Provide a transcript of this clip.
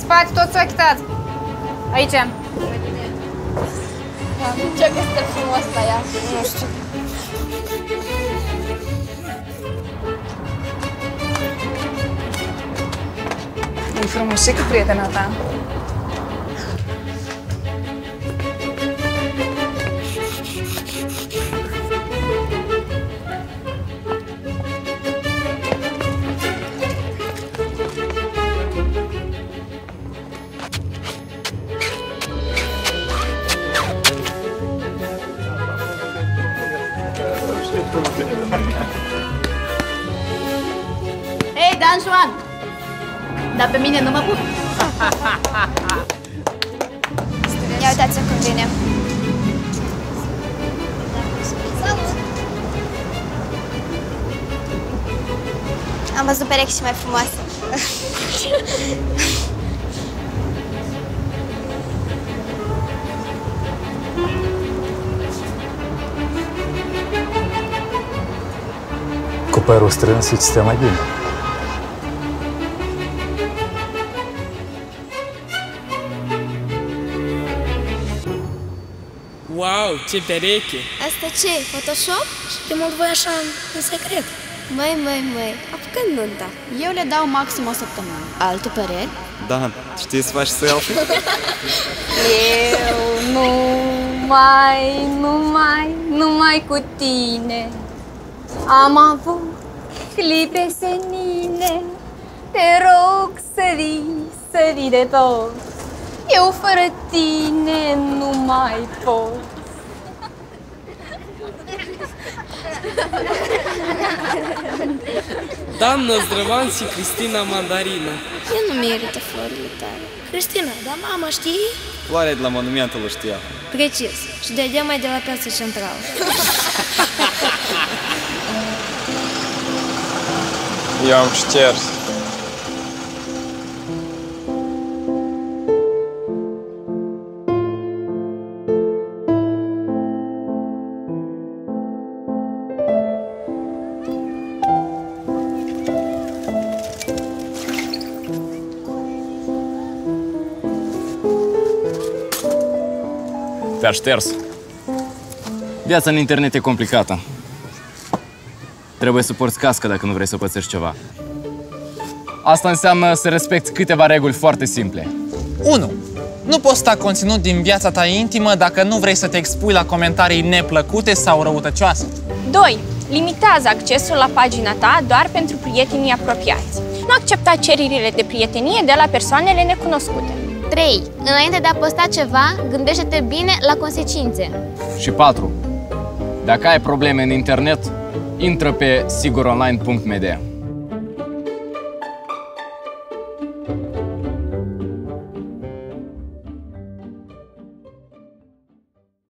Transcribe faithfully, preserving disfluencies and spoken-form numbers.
spate tot s-a achitat. Aici. Ce găsește frumos la ea? Nu știu. E frumușică prietena ta. Hei, Dan Juan! Dar pe mine nu mă pup. Ia uitați-o cum vine. Am văzut perechi și mai frumoase. Cu părul strâns îți stă mai bine. Wow, ce pereche! Asta ce? Photoshop? Și de mult voi așa în secret. Măi, măi, măi, apucăm nunta. Eu le dau maxim o săptămână. Altul păreri? Dan, știi să faci selfie? Eu nu mai, nu mai, nu mai cu tine. Am avut clipe senine. Te rog, sări, sări de tot. Eu fără tine nu mai pot. Dan Năzdrăvan și Cristina Mandarina. El nu merită florile tale. Cristina, dar mama știi? Floarea de la monumentul o știa. Precis. Și de-aia mai de la piața centrală. Eu am șters. Te-a șters. Viața în internet e complicată. Trebuie să porți cască dacă nu vrei să pățești ceva. Asta înseamnă să respecti câteva reguli foarte simple. unu. Nu posta conținut din viața ta intimă dacă nu vrei să te expui la comentarii neplăcute sau răutăcioase. doi. Limitează accesul la pagina ta doar pentru prietenii apropiați. Nu accepta cererile de prietenie de la persoanele necunoscute. trei. Înainte de a posta ceva, gândește-te bine la consecințe. Și patru. Dacă ai probleme în internet, intră pe sigur online punct m d.